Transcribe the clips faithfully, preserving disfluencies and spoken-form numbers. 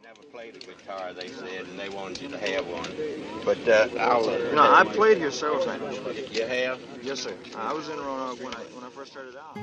Never played a guitar, they said, and they wanted you to have one. But uh, I'll. Uh, No, I played here several times. You have? Yes, sir. I was in Roanoke when I when I first started out.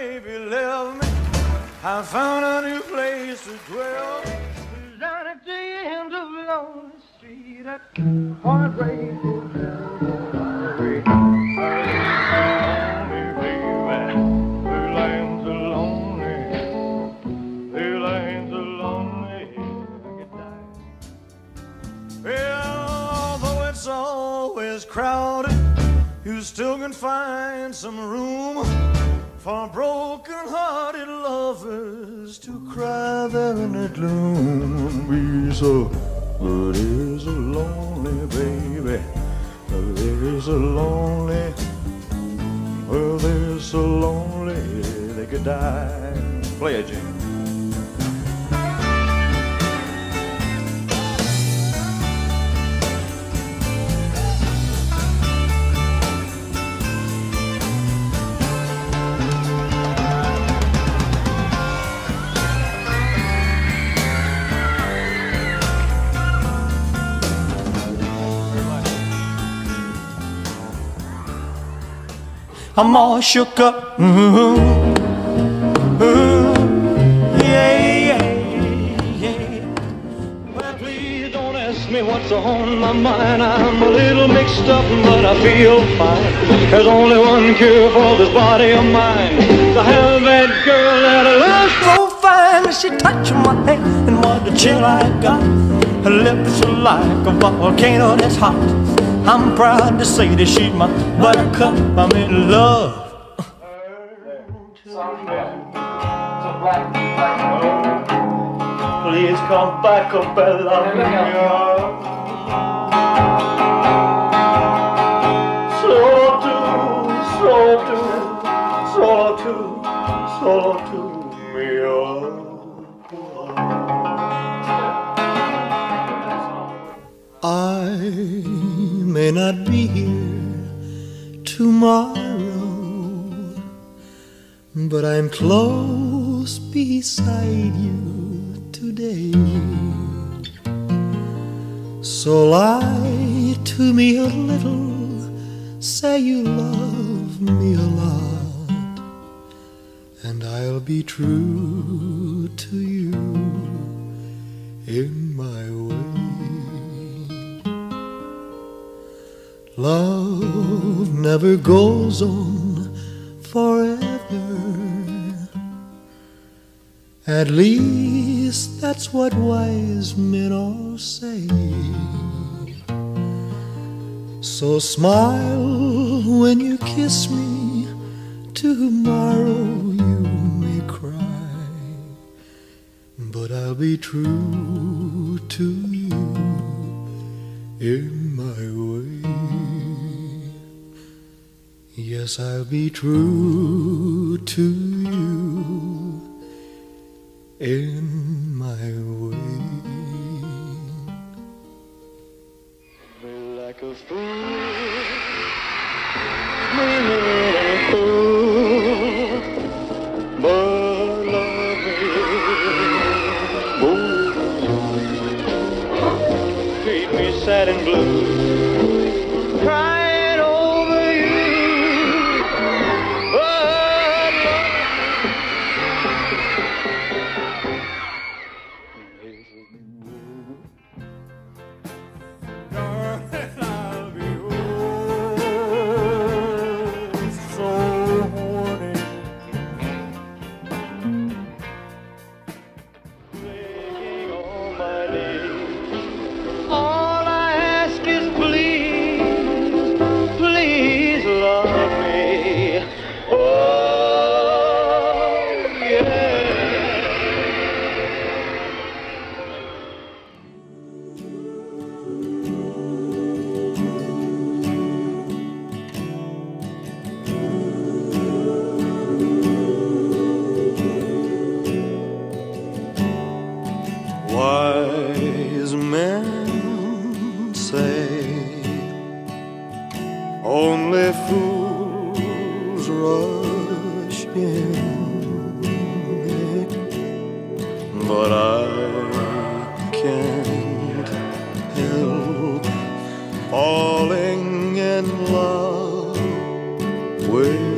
baby left me, I found a new place to dwell. Down at the end of Lonely Street, at Heartbreak Hotel. Always crowded, you still can find some room for broken-hearted lovers to cry there in the gloom. Be so, but it's a lonely baby. There's a lonely, well, they're so lonely they could die. Play it, Jim. I'm all shook up, mm-hmm. Mm-hmm. Yeah, yeah, yeah. Well, please don't ask me what's on my mind. I'm a little mixed up, but I feel fine. There's only one cure for this body of mine, to have that girl that I love so fine. She touched my hand, and what a chill I got. Her lips are like a volcano that's hot. I'm proud to say that she's my buttercup. I'm in love. Please come back up and love me. Solo to, solo to, solo to, solo to me. I may not be here tomorrow, but I'm close beside you today. So lie to me a little, say you love me a lot, and I'll be true to you in my way. Love never goes on forever. At least that's what wise men all say. So smile when you kiss me. Tomorrow you may cry, but I'll be true to you in my way. Yes, I'll be true to you in my way. Like a fool, like a fool, but love me, treat me sad and blue, crying over you, but love darling, I'll be oh so horny, begging on my knees. All I ask is please, please love me. Oh yeah. Wise men say only fools rush in, but I can't help falling in love with